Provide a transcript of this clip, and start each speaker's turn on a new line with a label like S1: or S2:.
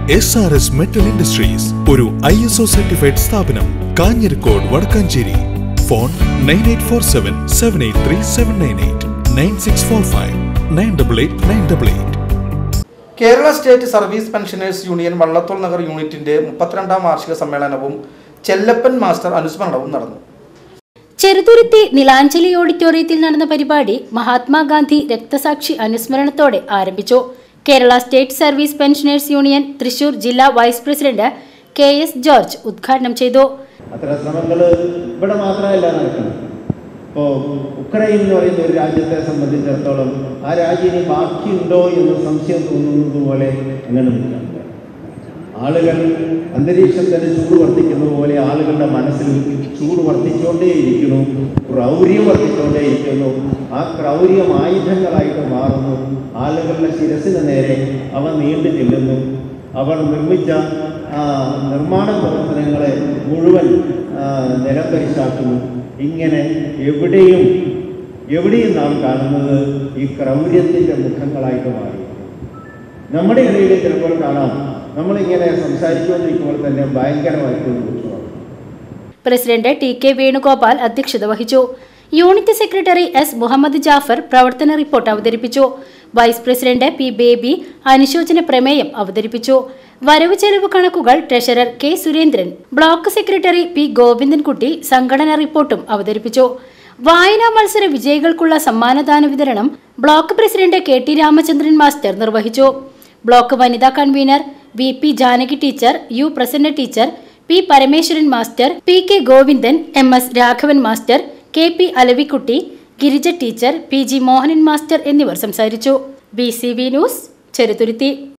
S1: SRS Metal Industries, ഒരു ISO certified സ്ഥാപനം, Kanjirakode Vadakkanchery. Phone 9847783798 9645 988
S2: Kerala state service pensioners union Vallathol Nagar യൂണിറ്റിന്റെ 32ാം വാർഷിക സമ്മേളനവും ചെല്ലപ്പൻ മാസ്റ്റർ അനുസ്മരണവും നടന്നു.
S3: ചെറുതുരുത്തി നിലാഞ്ജലി ഓഡിറ്റോറിയത്തിൽ നടന്ന പരിപാടി മഹാത്മാഗാന്ധി രക്തസാക്ഷി അനുസ്മരണത്തോടെ ആരംഭിച്ചു. Kerala state service pensioners union Thrissur ജില്ലാ വൈസ് പ്രസിഡന്റ് KS ജോർജ് ഉദ്ഘാടനം ചെയ്തു.
S4: അത്തരം ശ്രമങ്ങൾ ഇവിടെ മാത്രമല്ല നടക്കുന്നത്. ഇപ്പോൾ ഉക്രൈൻ എന്ന് പറയുന്ന ഒരു രാജ്യത്തെ സംബന്ധിച്ചിടത്തോളം ആ രാജ്യം ബാക്കിയുണ്ടോ എന്ന് സംശയം തോന്നുന്നത് പോലെ അങ്ങനെ നിൽക്കുകയാണ്. ആളുകൾ അന്തരീക്ഷത്തിന് ചൂട് വർദ്ധിക്കുന്നത് പോലെ ആളുകളുടെ മനസ്സിൽ ചൂട് വർദ്ധിച്ചുകൊണ്ടേയിരിക്കുന്നു, ക്രൗര്യം വർദ്ധിച്ചുകൊണ്ടേയിരിക്കുന്നു. ആ ക്രൗര്യം ആയുധങ്ങളായിട്ട് മാറുന്നു. ആളുകളുടെ ശിരസിന് നേരെ അവ നീണ്ടു ചെല്ലുന്നു. അവർ നിർമ്മിച്ച നിർമ്മാണ പ്രവർത്തനങ്ങളെ മുഴുവൻ നിലംപരിശാക്കുന്നു. ഇങ്ങനെ എവിടെയും നാം കാണുന്നത് ഈ ക്രൗര്യത്തിൻ്റെ മുഖങ്ങളായിട്ട് മാറി. നമ്മുടെ ഇടയിൽ ചിലപ്പോൾ കാണാം, നമ്മളിങ്ങനെ സംസാരിച്ചുകൊണ്ടിരിക്കുമ്പോൾ തന്നെ ഭയങ്കരമായിട്ട്
S3: പ്രസിഡന്റ് TK വേണുഗോപാൽ അധ്യക്ഷത വഹിച്ചു. Unit secretary S Muhammad Jafar പ്രവർത്തന റിപ്പോർട്ട് അവതരിപ്പിച്ചു. വൈസ് പ്രസിഡന്റ് P ബേബി അനുശോചന പ്രമേയം അവതരിപ്പിച്ചു. വരവ് ചെലവ് കണക്കുകൾ treasurer K Surendran, block secretary P Govindankutty സംഘടനാ റിപ്പോർട്ടും അവതരിപ്പിച്ചു. വായനാ മത്സര വിജയികൾക്കുള്ള സമ്മാനദാന വിതരണം block president KT Ramachandran master നിർവഹിച്ചു. ബ്ലോക്ക് വനിതാ convener VP Janaki teacher, U Prasanna teacher, P Parameswaran master, PK Govindan, MS Raghavan master, KP Alavikutty, Girija teacher, PG Mohanan master എന്നിവർ സംസാരിച്ചു. BCV news, Cheruthuruthy.